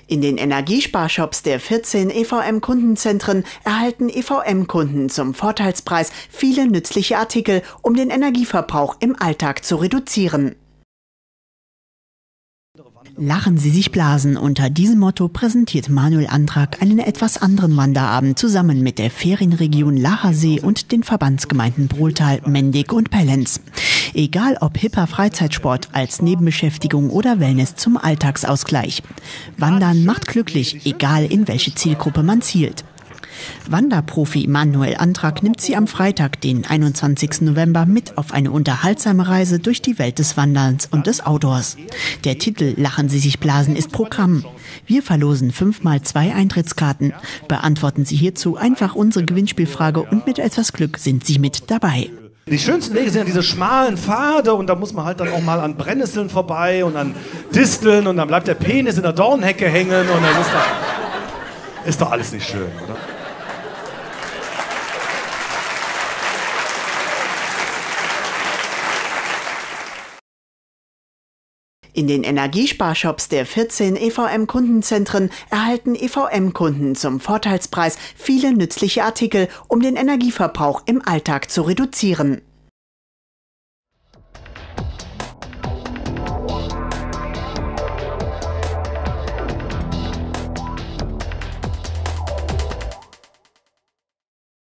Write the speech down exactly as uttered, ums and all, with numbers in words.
In den Energiesparshops der vierzehn E V M-Kundenzentren erhalten E V M-Kunden zum Vorteilspreis viele nützliche Artikel, um den Energieverbrauch im Alltag zu reduzieren. Lachen Sie sich Blasen. Unter diesem Motto präsentiert Manuel Andrak einen etwas anderen Wanderabend zusammen mit der Ferienregion Lachersee und den Verbandsgemeinden Brohltal, Mendig und Pellenz. Egal ob hipper Freizeitsport als Nebenbeschäftigung oder Wellness zum Alltagsausgleich. Wandern macht glücklich, egal in welche Zielgruppe man zielt. Wanderprofi Manuel Andrak nimmt Sie am Freitag, den einundzwanzigsten November, mit auf eine unterhaltsame Reise durch die Welt des Wanderns und des Outdoors. Der Titel Lachen Sie sich Blasen ist Programm. Wir verlosen fünfmal zwei Eintrittskarten. Beantworten Sie hierzu einfach unsere Gewinnspielfrage und mit etwas Glück sind Sie mit dabei. Die schönsten Wege sind ja diese schmalen Pfade und da muss man halt dann auch mal an Brennnesseln vorbei und an Disteln und dann bleibt der Penis in der Dornhecke hängen und das ist doch, ist doch alles nicht schön, oder? In den Energiesparshops der vierzehn E V M-Kundenzentren erhalten E V M-Kunden zum Vorteilspreis viele nützliche Artikel, um den Energieverbrauch im Alltag zu reduzieren.